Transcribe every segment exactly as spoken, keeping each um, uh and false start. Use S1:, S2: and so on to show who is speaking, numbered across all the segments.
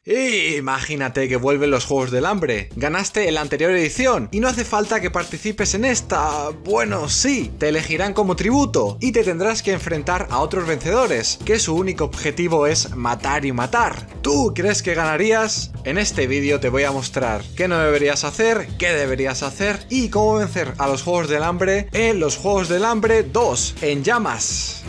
S1: Y imagínate que vuelven los Juegos del Hambre. Ganaste en la anterior edición y no hace falta que participes en esta. Bueno, sí, te elegirán como tributo y te tendrás que enfrentar a otros vencedores, que su único objetivo es matar y matar. ¿Tú crees que ganarías? En este vídeo te voy a mostrar qué no deberías hacer, qué deberías hacer y cómo vencer a los Juegos del Hambre en los Juegos del Hambre dos en llamas.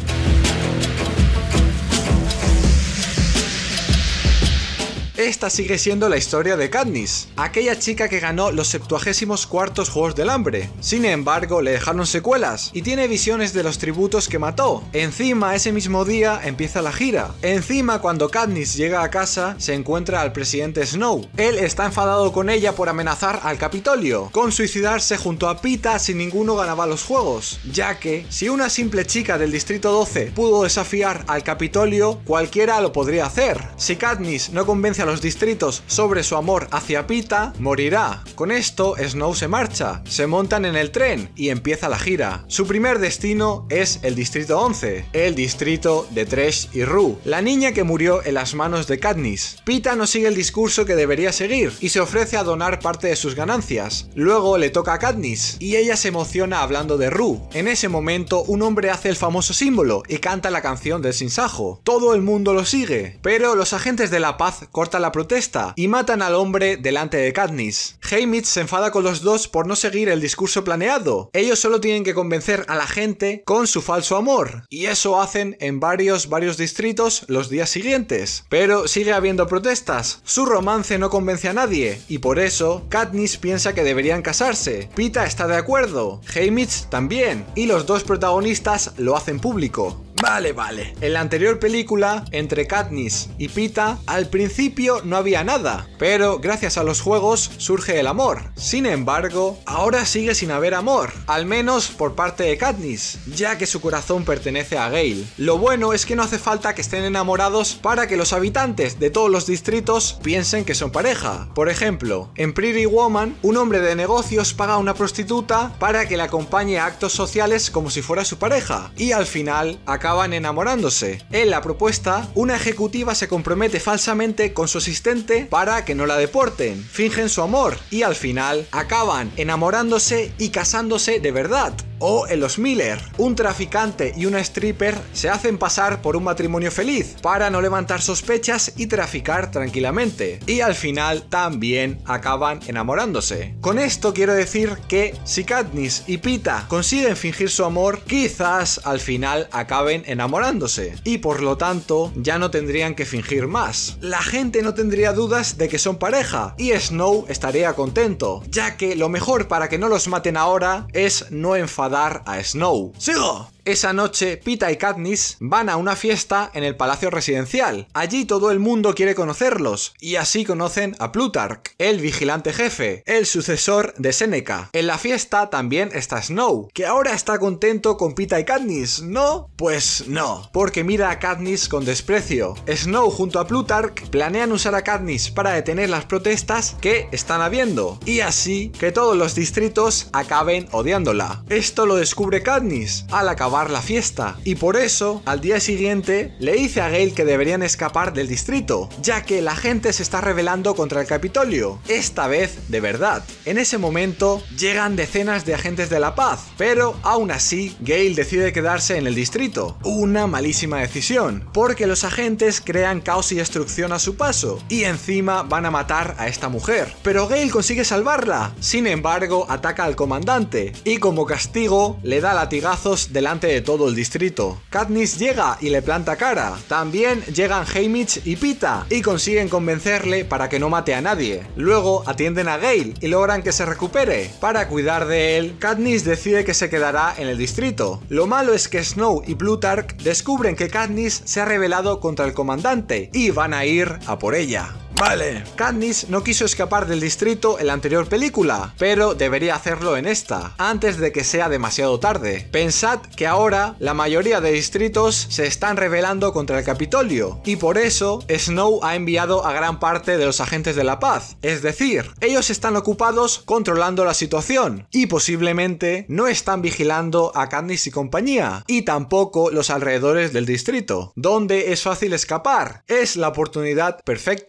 S1: Esta sigue siendo la historia de Katniss, aquella chica que ganó los septuagésimos cuartos Juegos del Hambre. Sin embargo, le dejaron secuelas y tiene visiones de los tributos que mató. Encima, ese mismo día empieza la gira. Encima, cuando Katniss llega a casa, se encuentra al presidente Snow. Él está enfadado con ella por amenazar al Capitolio, con suicidarse junto a Peeta si ninguno ganaba los juegos, ya que si una simple chica del distrito doce pudo desafiar al Capitolio, cualquiera lo podría hacer. Si Katniss no convence a los distritos sobre su amor hacia Peeta, morirá. Con esto, Snow se marcha, se montan en el tren y empieza la gira. Su primer destino es el distrito once, el distrito de Tresh y Rue, la niña que murió en las manos de Katniss. Peeta no sigue el discurso que debería seguir y se ofrece a donar parte de sus ganancias. Luego le toca a Katniss y ella se emociona hablando de Rue. En ese momento, un hombre hace el famoso símbolo y canta la canción del sinsajo. Todo el mundo lo sigue, pero los agentes de la paz cortan la protesta y matan al hombre delante de Katniss. Haymitch se enfada con los dos por no seguir el discurso planeado. Ellos solo tienen que convencer a la gente con su falso amor, y eso hacen en varios varios distritos los días siguientes. Pero sigue habiendo protestas. Su romance no convence a nadie y por eso Katniss piensa que deberían casarse. Peeta está de acuerdo, Haymitch también, y los dos protagonistas lo hacen público. Vale, vale. En la anterior película, entre Katniss y Peeta, al principio no había nada, pero gracias a los juegos surge el amor. Sin embargo, ahora sigue sin haber amor, al menos por parte de Katniss, ya que su corazón pertenece a Gale. Lo bueno es que no hace falta que estén enamorados para que los habitantes de todos los distritos piensen que son pareja. Por ejemplo, en Pretty Woman, un hombre de negocios paga a una prostituta para que le acompañe a actos sociales como si fuera su pareja, y al final acaban enamorándose. En la propuesta, una ejecutiva se compromete falsamente con su asistente para que no la deporten, fingen su amor y al final acaban enamorándose y casándose de verdad. O en los Miller, un traficante y una stripper se hacen pasar por un matrimonio feliz para no levantar sospechas y traficar tranquilamente. Y al final también acaban enamorándose. Con esto quiero decir que si Katniss y Peeta consiguen fingir su amor, quizás al final acaben enamorándose. Y por lo tanto ya no tendrían que fingir más. La gente no tendría dudas de que son pareja y Snow estaría contento, ya que lo mejor para que no los maten ahora es no enfadar a Snow. ¡Sigo! Esa noche, Peeta y Katniss van a una fiesta en el palacio residencial. Allí todo el mundo quiere conocerlos, y así conocen a Plutarch, el vigilante jefe, el sucesor de Seneca. En la fiesta también está Snow, que ahora está contento con Peeta y Katniss, ¿no? Pues no, porque mira a Katniss con desprecio. Snow junto a Plutarch planean usar a Katniss para detener las protestas que están habiendo, y así que todos los distritos acaben odiándola. Esto lo descubre Katniss al acabar la fiesta, y por eso al día siguiente le dice a Gale que deberían escapar del distrito, ya que la gente se está rebelando contra el Capitolio, esta vez de verdad. En ese momento llegan decenas de agentes de la paz, pero aún así Gale decide quedarse en el distrito. Una malísima decisión, porque los agentes crean caos y destrucción a su paso, y encima van a matar a esta mujer. Pero Gale consigue salvarla, sin embargo ataca al comandante, y como castigo le da latigazos delante de todo el distrito. Katniss llega y le planta cara. También llegan Haymitch y Peeta y consiguen convencerle para que no mate a nadie. Luego atienden a Gale y logran que se recupere. Para cuidar de él, Katniss decide que se quedará en el distrito. Lo malo es que Snow y Plutarch descubren que Katniss se ha rebelado contra el comandante y van a ir a por ella. Vale. Katniss no quiso escapar del distrito en la anterior película, pero debería hacerlo en esta, antes de que sea demasiado tarde. Pensad que ahora la mayoría de distritos se están rebelando contra el Capitolio, y por eso Snow ha enviado a gran parte de los agentes de la paz. Es decir, ellos están ocupados controlando la situación, y posiblemente no están vigilando a Katniss y compañía, y tampoco los alrededores del distrito, donde es fácil escapar. Es la oportunidad perfecta.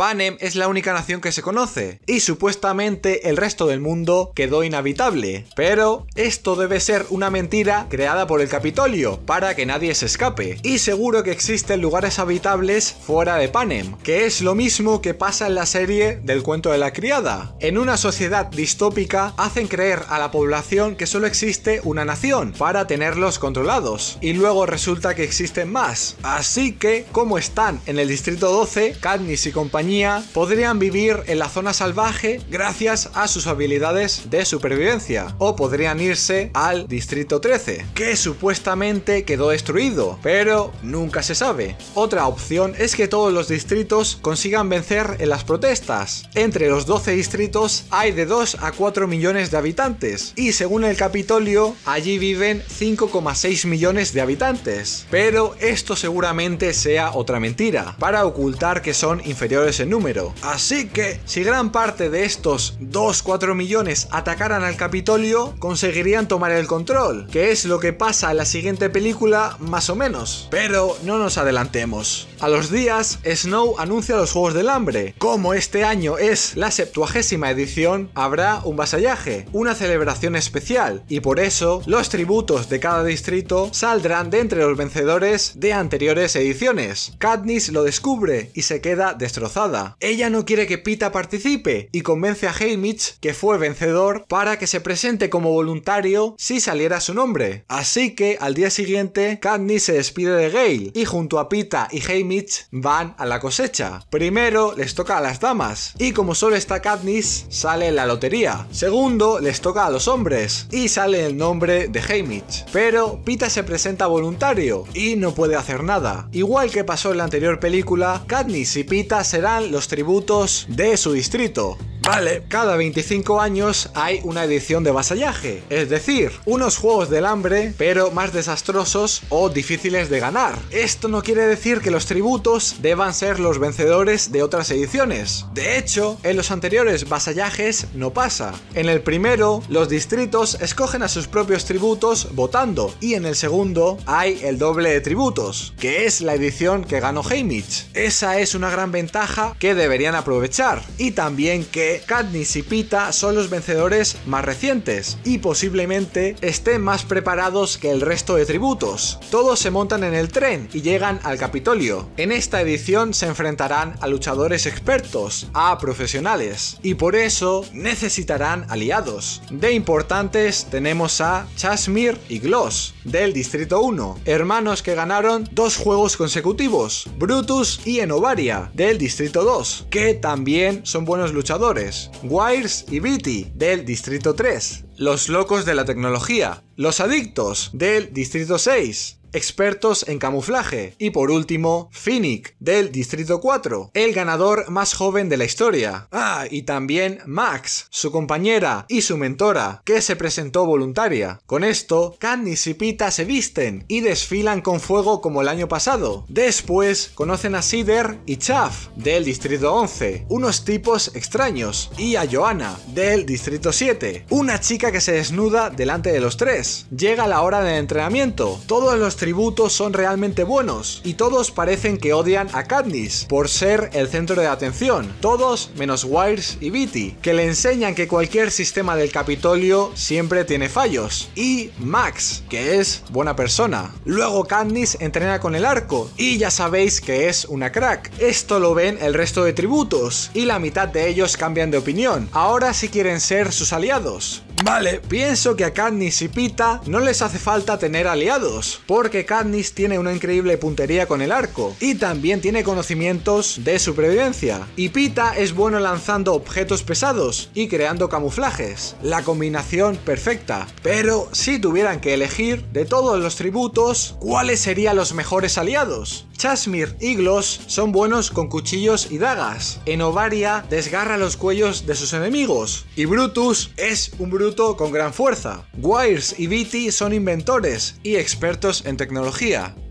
S1: Panem es la única nación que se conoce, y supuestamente el resto del mundo quedó inhabitable. Pero esto debe ser una mentira creada por el Capitolio, para que nadie se escape. Y seguro que existen lugares habitables fuera de Panem, que es lo mismo que pasa en la serie del cuento de la criada. En una sociedad distópica hacen creer a la población que solo existe una nación, para tenerlos controlados, y luego resulta que existen más. Así que, como están en el distrito doce, Katniss y compañía podrían vivir en la zona salvaje gracias a sus habilidades de supervivencia, o podrían irse al distrito trece, que supuestamente quedó destruido, pero nunca se sabe. Otra opción es que todos los distritos consigan vencer en las protestas. Entre los doce distritos hay de dos a cuatro millones de habitantes, y según el Capitolio, allí viven cinco coma seis millones de habitantes. Pero esto seguramente sea otra mentira, para ocultar que son inferiores en número. Así que, si gran parte de estos dos a cuatro millones atacaran al Capitolio, conseguirían tomar el control, que es lo que pasa en la siguiente película más o menos. Pero no nos adelantemos. A los días, Snow anuncia los Juegos del Hambre. Como este año es la septuagésima edición, habrá un vasallaje, una celebración especial, y por eso los tributos de cada distrito saldrán de entre los vencedores de anteriores ediciones. Katniss lo descubre y se queda destrozada. Ella no quiere que Peeta participe y convence a Haymitch, que fue vencedor, para que se presente como voluntario si saliera su nombre. Así que al día siguiente Katniss se despide de Gale y junto a Peeta y Haymitch van a la cosecha. Primero les toca a las damas y como solo está Katniss sale la lotería. Segundo les toca a los hombres y sale el nombre de Haymitch. Pero Peeta se presenta voluntario y no puede hacer nada. Igual que pasó en la anterior película, Katniss y Peeta serán los tributos de su distrito. Vale, cada veinticinco años hay una edición de vasallaje, es decir, unos Juegos del Hambre, pero más desastrosos o difíciles de ganar. Esto no quiere decir que los tributos deban ser los vencedores de otras ediciones. De hecho, en los anteriores vasallajes no pasa. En el primero, los distritos escogen a sus propios tributos votando, y en el segundo hay el doble de tributos, que es la edición que ganó Haymitch. Esa es una gran ventaja que deberían aprovechar, y también que Katniss y Peeta son los vencedores más recientes y posiblemente estén más preparados que el resto de tributos. Todos se montan en el tren y llegan al Capitolio. En esta edición se enfrentarán a luchadores expertos, a profesionales, y por eso necesitarán aliados. De importantes tenemos a Chasmir y Gloss, del Distrito uno, hermanos que ganaron dos juegos consecutivos, Brutus y Enobaria, del Distrito dos, que también son buenos luchadores. Wiles y Beatty, del Distrito tres. Los locos de la tecnología. Los adictos, del Distrito seis. Expertos en camuflaje. Y por último, Finnick, del Distrito cuatro, el ganador más joven de la historia. Ah, y también Max, su compañera y su mentora, que se presentó voluntaria. Con esto, Katniss y Peeta se visten y desfilan con fuego como el año pasado. Después, conocen a Cider y Chaff, del Distrito once, unos tipos extraños, y a Joanna, del Distrito siete, una chica que se desnuda delante de los tres. Llega la hora del entrenamiento. Todos los tributos son realmente buenos y todos parecen que odian a Katniss por ser el centro de atención, todos menos Wiles y Beatty, que le enseñan que cualquier sistema del Capitolio siempre tiene fallos, y Max, que es buena persona. Luego Katniss entrena con el arco y ya sabéis que es una crack. Esto lo ven el resto de tributos y la mitad de ellos cambian de opinión. Ahora sí quieren ser sus aliados. Vale, pienso que a Katniss y Peeta no les hace falta tener aliados, porque Katniss tiene una increíble puntería con el arco y también tiene conocimientos de supervivencia, y Peeta es bueno lanzando objetos pesados y creando camuflajes, la combinación perfecta. Pero si tuvieran que elegir de todos los tributos, ¿cuáles serían los mejores aliados? Chasmir y Gloss son buenos con cuchillos y dagas, Enobaria desgarra los cuellos de sus enemigos, y Brutus es un bruto con gran fuerza. Wiles y Beatty son inventores y expertos en tecnología.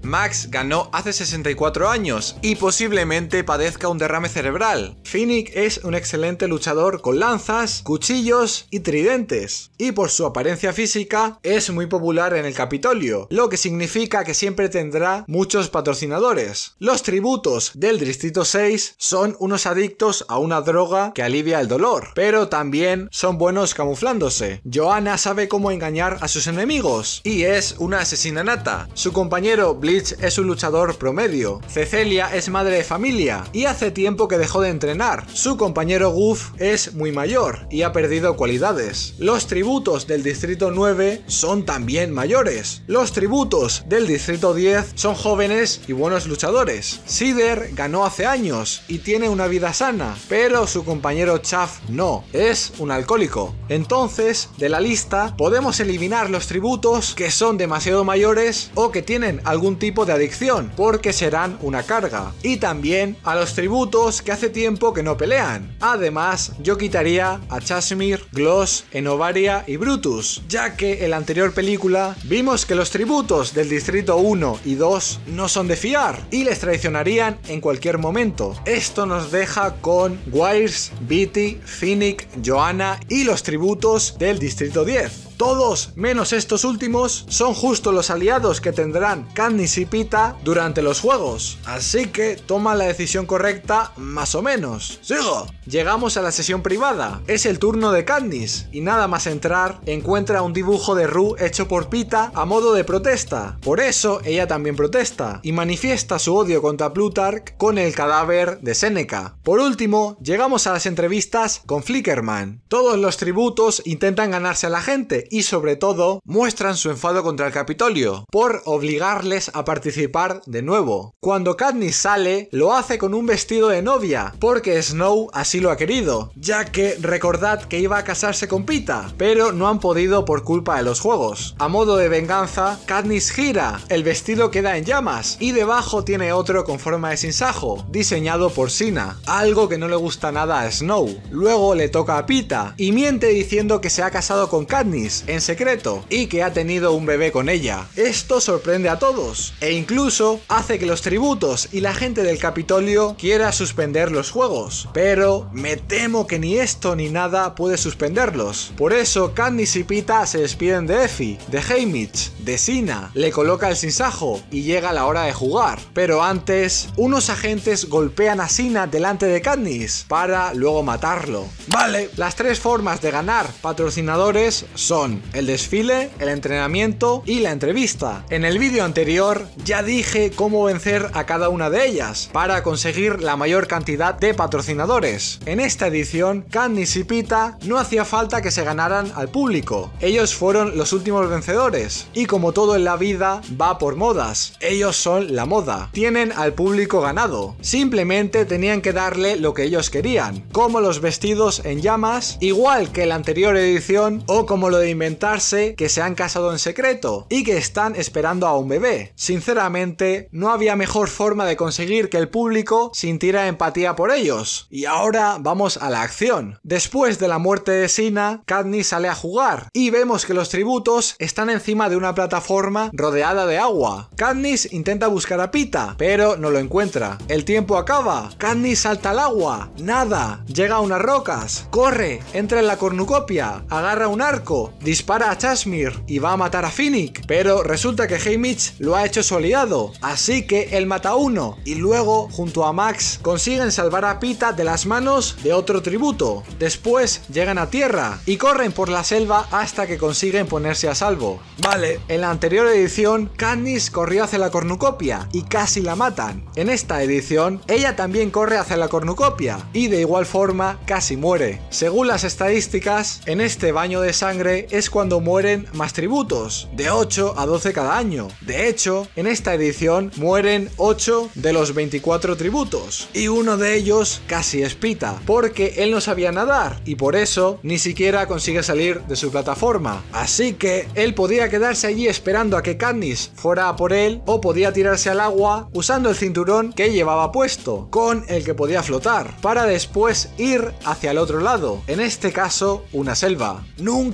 S1: Max ganó hace sesenta y cuatro años y posiblemente padezca un derrame cerebral. Finnick es un excelente luchador con lanzas, cuchillos y tridentes, y por su apariencia física es muy popular en el Capitolio, lo que significa que siempre tendrá muchos patrocinadores. Los tributos del Distrito seis son unos adictos a una droga que alivia el dolor, pero también son buenos camuflándose. Johanna sabe cómo engañar a sus enemigos y es una asesina nata. Su compañero Bleach es un luchador promedio. Cecilia es madre de familia y hace tiempo que dejó de entrenar. Su compañero Goof es muy mayor y ha perdido cualidades. Los tributos del Distrito nueve son también mayores. Los tributos del Distrito diez son jóvenes y buenos luchadores. Cider ganó hace años y tiene una vida sana, pero su compañero Chaff no, es un alcohólico. Entonces, de la lista podemos eliminar los tributos que son demasiado mayores o que tienen algún tipo de adicción, porque serán una carga. Y también a los tributos que hace tiempo que no pelean. Además, yo quitaría a Chashmir, Gloss, Enovaria y Brutus, ya que en la anterior película vimos que los tributos del Distrito uno y dos no son de fiar y les traicionarían en cualquier momento. Esto nos deja con Wiles, Beatty, Finnick, Johanna y los tributos del Distrito diez. Todos, menos estos últimos, son justo los aliados que tendrán Katniss y Peeta durante los juegos. Así que toma la decisión correcta, más o menos. ¡Sigo! Llegamos a la sesión privada. Es el turno de Katniss y nada más entrar, encuentra un dibujo de Rue hecho por Peeta a modo de protesta. Por eso ella también protesta y manifiesta su odio contra Plutarch con el cadáver de Seneca. Por último, llegamos a las entrevistas con Flickerman. Todos los tributos intentan ganarse a la gente y sobre todo muestran su enfado contra el Capitolio por obligarles a participar de nuevo. Cuando Katniss sale, lo hace con un vestido de novia, porque Snow así lo ha querido, ya que recordad que iba a casarse con Peeta, pero no han podido por culpa de los juegos. A modo de venganza, Katniss gira, el vestido queda en llamas y debajo tiene otro con forma de sinsajo, diseñado por Sina, algo que no le gusta nada a Snow. Luego le toca a Peeta y miente diciendo que se ha casado con Katniss en secreto y que ha tenido un bebé con ella. Esto sorprende a todos e incluso hace que los tributos y la gente del Capitolio quiera suspender los juegos, pero me temo que ni esto ni nada puede suspenderlos. Por eso Katniss y Peeta se despiden de Effie, de Haymitch, de Sina, le coloca el sinsajo y llega la hora de jugar. Pero antes, unos agentes golpean a Sina delante de Katniss para luego matarlo. Vale, las tres formas de ganar patrocinadores son el desfile, el entrenamiento y la entrevista. En el vídeo anterior ya dije cómo vencer a cada una de ellas para conseguir la mayor cantidad de patrocinadores. En esta edición, Katniss y Peeta no hacía falta que se ganaran al público. Ellos fueron los últimos vencedores y como todo en la vida va por modas. Ellos son la moda. Tienen al público ganado. Simplemente tenían que darle lo que ellos querían, como los vestidos en llamas, igual que la anterior edición, o como lo de inventarse que se han casado en secreto y que están esperando a un bebé. Sinceramente, no había mejor forma de conseguir que el público sintiera empatía por ellos. Y ahora vamos a la acción. Después de la muerte de Sina, Katniss sale a jugar y vemos que los tributos están encima de una plataforma rodeada de agua. Katniss intenta buscar a Peeta, pero no lo encuentra. El tiempo acaba. Katniss salta al agua. Nada. Llega a unas rocas. Corre. Entra en la cornucopia. Agarra un arco. Dispara a Chashmir y va a matar a Finnick, pero resulta que Haymitch lo ha hecho su aliado, así que él mata a uno y luego, junto a Max, consiguen salvar a Peeta de las manos de otro tributo. Después llegan a tierra y corren por la selva hasta que consiguen ponerse a salvo. Vale, en la anterior edición, Katniss corrió hacia la cornucopia y casi la matan. En esta edición, ella también corre hacia la cornucopia y de igual forma casi muere. Según las estadísticas, en este baño de sangre es cuando mueren más tributos, de ocho a doce cada año. De hecho, en esta edición mueren ocho de los veinticuatro tributos y uno de ellos casi es Peeta, porque él no sabía nadar y por eso ni siquiera consigue salir de su plataforma. Así que él podía quedarse allí esperando a que Katniss fuera a por él o podía tirarse al agua usando el cinturón que llevaba puesto, con el que podía flotar, para después ir hacia el otro lado, en este caso una selva. Nunca hay que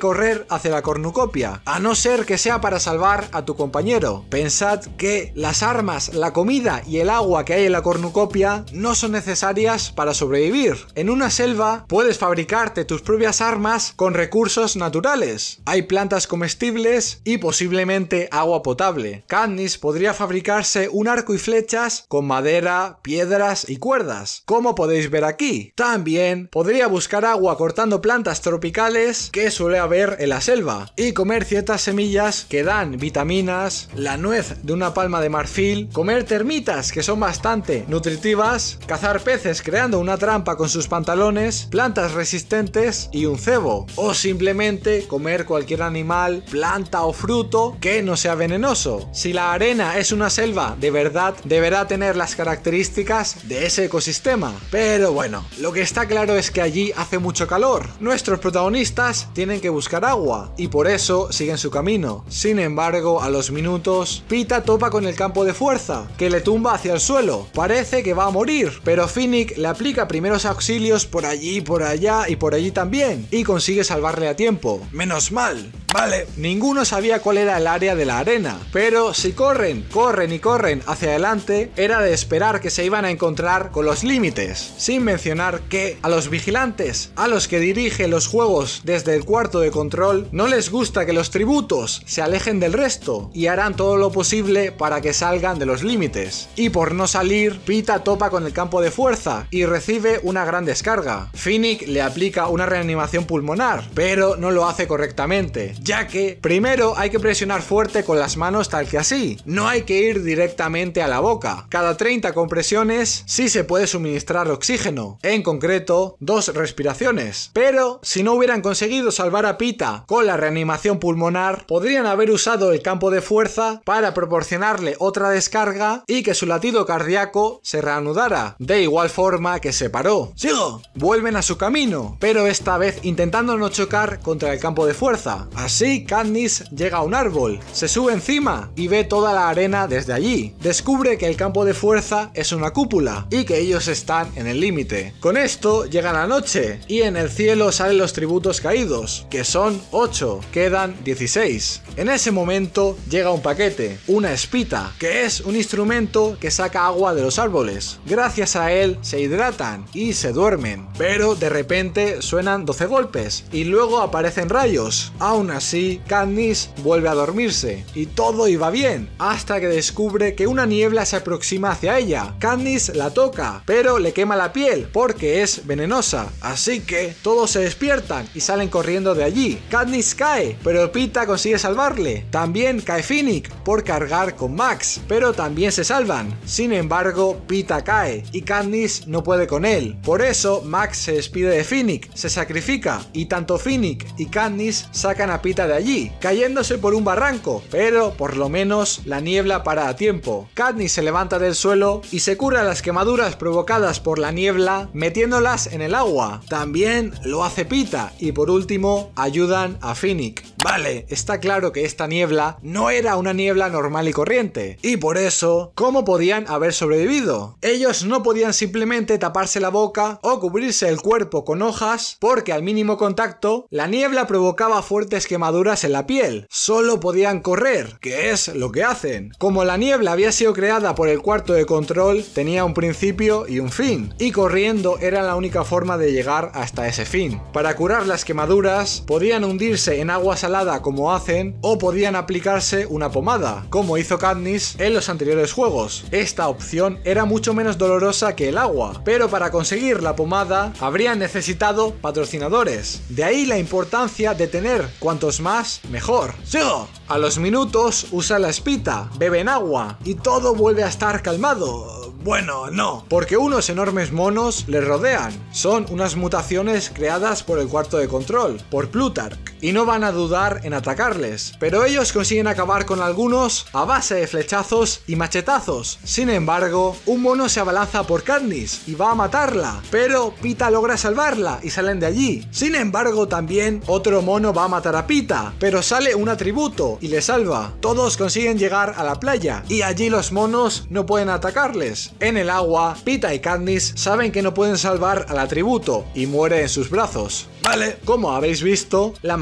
S1: correr hacia la cornucopia, a no ser que sea para salvar a tu compañero. Pensad que las armas, la comida y el agua que hay en la cornucopia no son necesarias para sobrevivir. En una selva puedes fabricarte tus propias armas con recursos naturales. Hay plantas comestibles y posiblemente agua potable. Katniss podría fabricarse un arco y flechas con madera, piedras y cuerdas, como podéis ver aquí. También podría buscar agua cortando plantas tropicales que suele haber en la selva y comer ciertas semillas que dan vitaminas, la nuez de una palma de marfil, comer termitas que son bastante nutritivas, cazar peces creando una trampa con sus pantalones, plantas resistentes y un cebo, o simplemente comer cualquier animal, planta o fruto que no sea venenoso. Si la arena es una selva de verdad, deberá tener las características de ese ecosistema. Pero bueno, lo que está claro es que allí hace mucho calor. Nuestros protagonistas tienen que buscar agua y por eso siguen su camino. Sin embargo, a los minutos, Peeta topa con el campo de fuerza, que le tumba hacia el suelo. Parece que va a morir, pero Finnick le aplica primeros auxilios por allí, por allá y por allí también, y consigue salvarle a tiempo. Menos mal. Vale, ninguno sabía cuál era el área de la arena, pero si corren, corren y corren hacia adelante, era de esperar que se iban a encontrar con los límites, sin mencionar que a los vigilantes, a los que dirigen los juegos desde el cuarto de control, no les gusta que los tributos se alejen del resto, y harán todo lo posible para que salgan de los límites. Y por no salir, Peeta topa con el campo de fuerza y recibe una gran descarga. Finnick le aplica una reanimación pulmonar, pero no lo hace correctamente, ya que primero hay que presionar fuerte con las manos tal que así, no hay que ir directamente a la boca. Cada treinta compresiones sí se puede suministrar oxígeno, en concreto dos respiraciones, pero si no hubieran conseguido salvar a Peeta con la reanimación pulmonar, podrían haber usado el campo de fuerza para proporcionarle otra descarga y que su latido cardíaco se reanudara, de igual forma que se paró. ¡Sigo! Vuelven a su camino, pero esta vez intentando no chocar contra el campo de fuerza. Así, Katniss llega a un árbol, se sube encima y ve toda la arena desde allí. Descubre que el campo de fuerza es una cúpula y que ellos están en el límite. Con esto llega la noche y en el cielo salen los tributos caídos, que son ocho, quedan dieciséis. En ese momento llega un paquete, una espita, que es un instrumento que saca agua de los árboles. Gracias a él se hidratan y se duermen, pero de repente suenan doce golpes y luego aparecen rayos. Aún así, Katniss vuelve a dormirse y todo iba bien, hasta que descubre que una niebla se aproxima hacia ella. Katniss la toca, pero le quema la piel porque es venenosa, así que todos se despiertan y salen corriendo de allí. Katniss cae, pero Peeta consigue salvarle. También cae Finnick por cargar con Max, pero también se salvan. Sin embargo, Peeta cae y Katniss no puede con él. Por eso, Max se despide de Finnick, se sacrifica y tanto Finnick y Katniss sacan a Peeta de allí, cayéndose por un barranco, pero por lo menos la niebla para a tiempo. Katniss se levanta del suelo y se cura las quemaduras provocadas por la niebla metiéndolas en el agua. También lo hace Peeta y por último ayudan a Finnick. Vale, está claro que esta niebla no era una niebla normal y corriente, y por eso, ¿cómo podían haber sobrevivido? Ellos no podían simplemente taparse la boca o cubrirse el cuerpo con hojas, porque al mínimo contacto, la niebla provocaba fuertes quemaduras en la piel. Solo podían correr, que es lo que hacen. Como la niebla había sido creada por el cuarto de control, tenía un principio y un fin, y corriendo era la única forma de llegar hasta ese fin. Para curar las quemaduras, podían hundirse en agua salada como hacen, o podían aplicarse una pomada, como hizo Katniss en los anteriores juegos. Esta opción era mucho menos dolorosa que el agua, pero para conseguir la pomada habrían necesitado patrocinadores. De ahí la importancia de tener cuantos más, mejor. ¡Sigo! A los minutos usa la espita, beben agua y todo vuelve a estar calmado. Bueno, no, porque unos enormes monos les rodean. Son unas mutaciones creadas por el cuarto de control, por Plutarch, y no van a dudar en atacarles. Pero ellos consiguen acabar con algunos a base de flechazos y machetazos. Sin embargo, un mono se abalanza por Katniss y va a matarla, pero Peeta logra salvarla y salen de allí. Sin embargo, también otro mono va a matar a Peeta, pero sale un atributo y le salva. Todos consiguen llegar a la playa y allí los monos no pueden atacarles. En el agua, Peeta y Katniss saben que no pueden salvar al atributo y muere en sus brazos. Vale, como habéis visto, la mayoría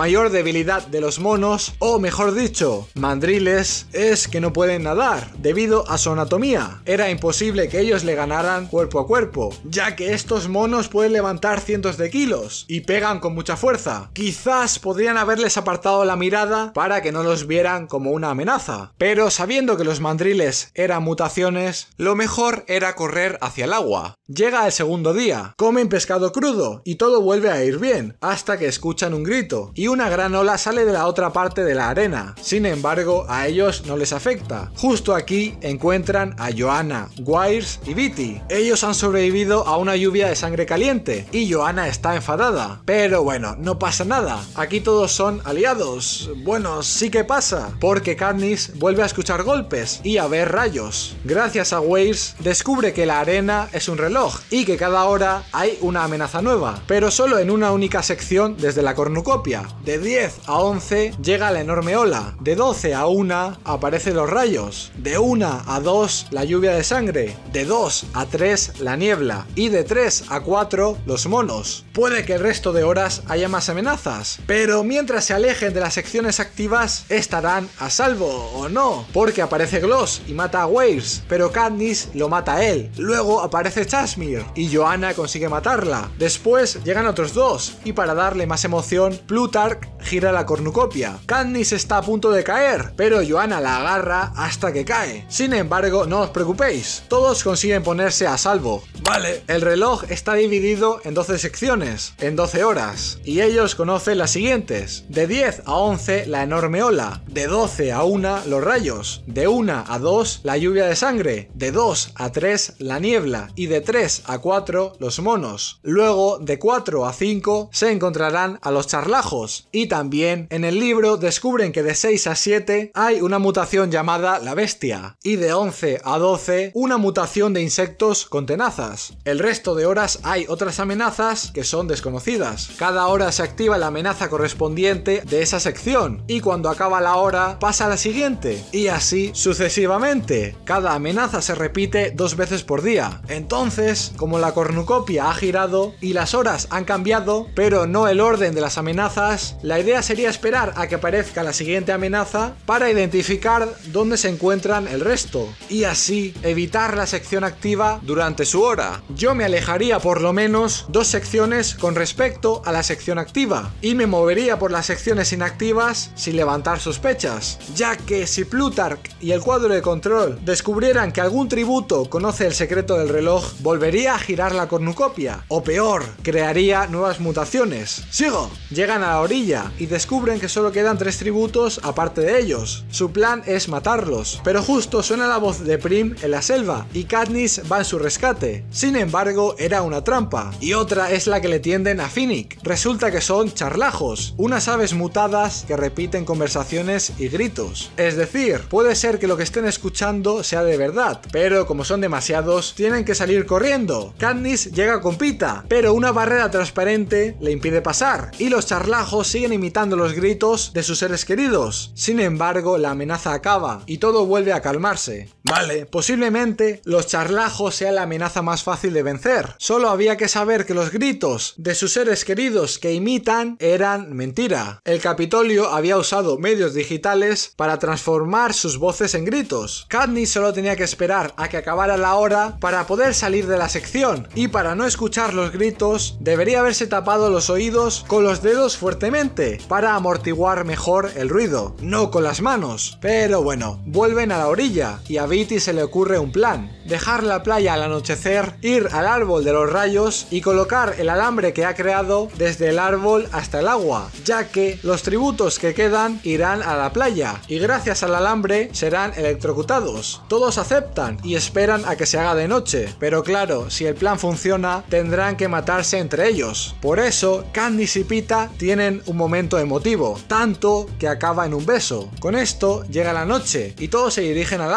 S1: mayor debilidad de los monos, o mejor dicho, mandriles, es que no pueden nadar, debido a su anatomía. Era imposible que ellos le ganaran cuerpo a cuerpo, ya que estos monos pueden levantar cientos de kilos y pegan con mucha fuerza. Quizás podrían haberles apartado la mirada para que no los vieran como una amenaza, pero sabiendo que los mandriles eran mutaciones, lo mejor era correr hacia el agua. Llega el segundo día, comen pescado crudo y todo vuelve a ir bien, hasta que escuchan un grito y una gran ola sale de la otra parte de la arena. Sin embargo, a ellos no les afecta. Justo aquí encuentran a Joanna, Wiles y Beatty. Ellos han sobrevivido a una lluvia de sangre caliente y Joanna está enfadada. Pero bueno, no pasa nada. Aquí todos son aliados. Bueno, sí que pasa, porque Katniss vuelve a escuchar golpes y a ver rayos. Gracias a Wiles, descubre que la arena es un reloj y que cada hora hay una amenaza nueva, pero solo en una única sección desde la cornucopia. De diez a once llega la enorme ola, de doce a una aparecen los rayos, de una a dos la lluvia de sangre, de dos a tres la niebla y de tres a cuatro los monos. Puede que el resto de horas haya más amenazas, pero mientras se alejen de las secciones activas estarán a salvo, ¿o no? Porque aparece Gloss y mata a Wiles, pero Katniss lo mata a él. Luego aparece Chasmere y Joanna consigue matarla. Después llegan otros dos y para darle más emoción, Plutarch gira la cornucopia. Katniss está a punto de caer, pero Joanna la agarra hasta que cae. Sin embargo, no os preocupéis, todos consiguen ponerse a salvo. Vale, el reloj está dividido en doce secciones, en doce horas, y ellos conocen las siguientes: de diez a once la enorme ola, de doce a una los rayos, de una a dos la lluvia de sangre, de dos a tres la niebla y de tres a cuatro los monos. Luego de cuatro a cinco se encontrarán a los charlajos y también en el libro descubren que de seis a siete hay una mutación llamada la bestia y de once a doce una mutación de insectos con tenazas. El resto de horas hay otras amenazas que son desconocidas. Cada hora se activa la amenaza correspondiente de esa sección y cuando acaba la hora pasa a la siguiente y así sucesivamente. Cada amenaza se repite dos veces por día. Entonces, como la cornucopia ha girado y las horas han cambiado, pero no el orden de las amenazas, la idea sería esperar a que aparezca la siguiente amenaza para identificar dónde se encuentran el resto y así evitar la sección activa durante su hora. Yo me alejaría por lo menos dos secciones con respecto a la sección activa y me movería por las secciones inactivas sin levantar sospechas, ya que si Plutarch y el cuadro de control descubrieran que algún tributo conoce el secreto del reloj, volvería a girar la cornucopia, o peor, crearía nuevas mutaciones. ¡Sigo! Llegan a la orilla y descubren que solo quedan tres tributos aparte de ellos. Su plan es matarlos, pero justo suena la voz de Prim en la selva y Katniss va en su rescate. Sin embargo, era una trampa, y otra es la que le tienden a Finnick. Resulta que son charlajos, unas aves mutadas que repiten conversaciones y gritos. Es decir, puede ser que lo que estén escuchando sea de verdad, pero como son demasiados, tienen que salir corriendo. Katniss llega con Pita, pero una barrera transparente le impide pasar, y los charlajos siguen imitando los gritos de sus seres queridos. Sin embargo, la amenaza acaba, y todo vuelve a calmarse. Vale, posiblemente los charlajos sean la amenaza más fácil de vencer. Solo había que saber que los gritos de sus seres queridos que imitan eran mentira. El Capitolio había usado medios digitales para transformar sus voces en gritos. Katniss solo tenía que esperar a que acabara la hora para poder salir de la sección, y para no escuchar los gritos debería haberse tapado los oídos con los dedos fuertemente para amortiguar mejor el ruido, no con las manos. Pero bueno, vuelven a la orilla y a Beatty se le ocurre un plan: dejar la playa al anochecer, ir al árbol de los rayos y colocar el alambre que ha creado desde el árbol hasta el agua, ya que los tributos que quedan irán a la playa y gracias al alambre serán electrocutados. Todos aceptan y esperan a que se haga de noche, pero claro, si el plan funciona tendrán que matarse entre ellos. Por eso Katniss y Pita tienen un momento emotivo, tanto que acaba en un beso. Con esto llega la noche y todos se dirigen al árbol.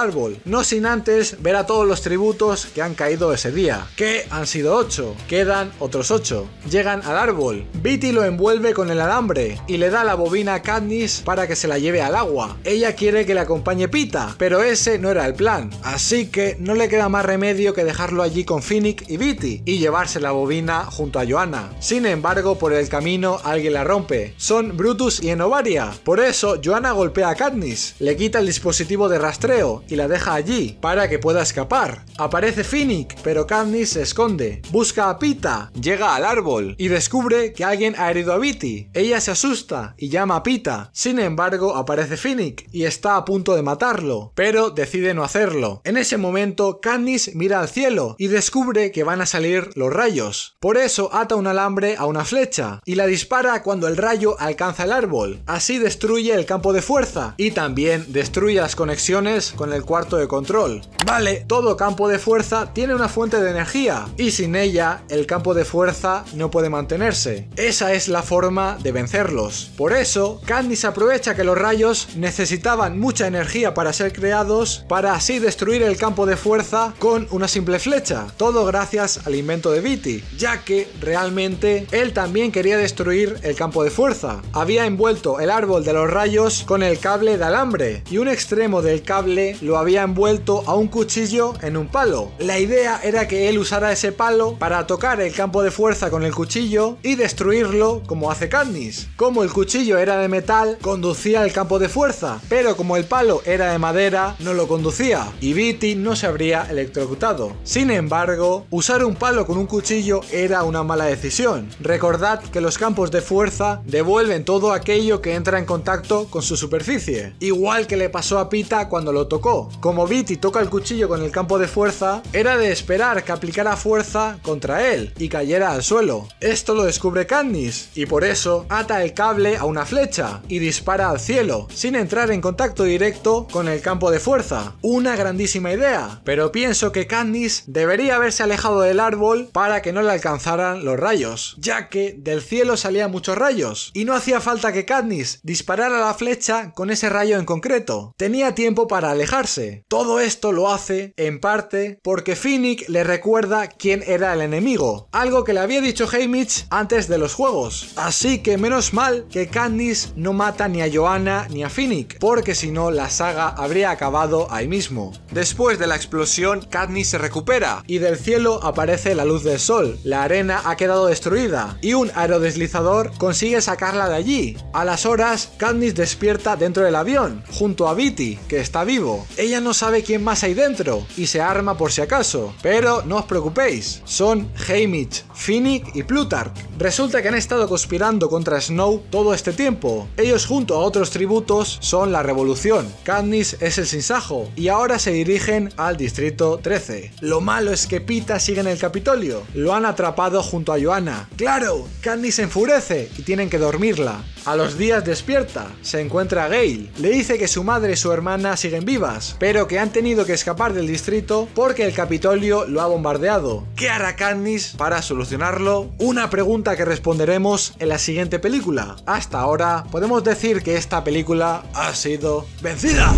S1: no sin antes ver a todos los tributos que han caído ese día, que han sido ocho, quedan otros ocho. Llegan al árbol, Beatty lo envuelve con el alambre y le da la bobina a Katniss para que se la lleve al agua. Ella quiere que le acompañe Peeta, pero ese no era el plan, así que no le queda más remedio que dejarlo allí con Finnick y Beatty y llevarse la bobina junto a Johanna. Sin embargo, por el camino alguien la rompe. Son Brutus y Enobaria. Por eso Johanna golpea a Katniss, le quita el dispositivo de rastreo y la deja allí para que pueda escapar. Aparece Finnick, pero Katniss se esconde. Busca a Peeta, llega al árbol y descubre que alguien ha herido a Beatty. Ella se asusta y llama a Peeta. Sin embargo, aparece Finnick y está a punto de matarlo, pero decide no hacerlo. En ese momento, Katniss mira al cielo y descubre que van a salir los rayos. Por eso ata un alambre a una flecha y la dispara cuando el rayo alcanza el árbol. Así destruye el campo de fuerza y también destruye las conexiones con el cuarto de control. Vale, todo campo de fuerza tiene una fuente de energía y sin ella el campo de fuerza no puede mantenerse. Esa es la forma de vencerlos. Por eso, Katniss aprovecha que los rayos necesitaban mucha energía para ser creados para así destruir el campo de fuerza con una simple flecha. Todo gracias al invento de Beatty, ya que realmente él también quería destruir el campo de fuerza. Había envuelto el árbol de los rayos con el cable de alambre y un extremo del cable lo había envuelto a un cuchillo en un palo. La idea era que él usara ese palo para tocar el campo de fuerza con el cuchillo y destruirlo como hace Katniss. Como el cuchillo era de metal, conducía el campo de fuerza, pero como el palo era de madera, no lo conducía y Beatty no se habría electrocutado. Sin embargo, usar un palo con un cuchillo era una mala decisión. Recordad que los campos de fuerza devuelven todo aquello que entra en contacto con su superficie, igual que le pasó a Peeta cuando lo tocó. Como Beatty toca el cuchillo con el campo de fuerza, era de esperar que aplicara fuerza contra él y cayera al suelo. Esto lo descubre Katniss y por eso ata el cable a una flecha y dispara al cielo, sin entrar en contacto directo con el campo de fuerza. Una grandísima idea, pero pienso que Katniss debería haberse alejado del árbol para que no le alcanzaran los rayos, ya que del cielo salían muchos rayos y no hacía falta que Katniss disparara la flecha con ese rayo en concreto. Tenía tiempo para alejarse. Todo esto lo hace, en parte, porque Finnick le recuerda quién era el enemigo, algo que le había dicho Haymitch antes de los juegos. Así que menos mal que Katniss no mata ni a Johanna ni a Finnick, porque si no la saga habría acabado ahí mismo. Después de la explosión, Katniss se recupera y del cielo aparece la luz del sol. La arena ha quedado destruida y un aerodeslizador consigue sacarla de allí. A las horas, Katniss despierta dentro del avión, junto a Beatty, que está vivo. Ella no sabe quién más hay dentro y se arma por si acaso, pero no os preocupéis, son Haymitch, Finnick y Plutarch. Resulta que han estado conspirando contra Snow todo este tiempo. Ellos junto a otros tributos son la revolución. Katniss es el sinsajo y ahora se dirigen al distrito trece. Lo malo es que Peeta sigue en el Capitolio. Lo han atrapado junto a Johanna. ¡Claro! Katniss se enfurece y tienen que dormirla. A los días despierta, se encuentra a Gale. Le dice que su madre y su hermana siguen vivas, pero que han tenido que escapar del distrito porque el Capitolio lo ha bombardeado. ¿Qué hará Katniss para solucionarlo? Una pregunta que responderemos en la siguiente película. Hasta ahora podemos decir que esta película ha sido vencida.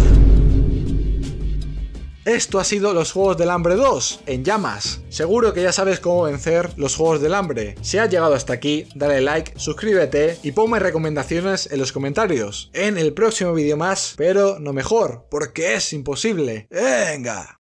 S1: Esto ha sido los Juegos del Hambre dos, en llamas. Seguro que ya sabes cómo vencer los Juegos del Hambre. Si has llegado hasta aquí, dale like, suscríbete y ponme recomendaciones en los comentarios. En el próximo vídeo más, pero no mejor, porque es imposible. ¡Venga!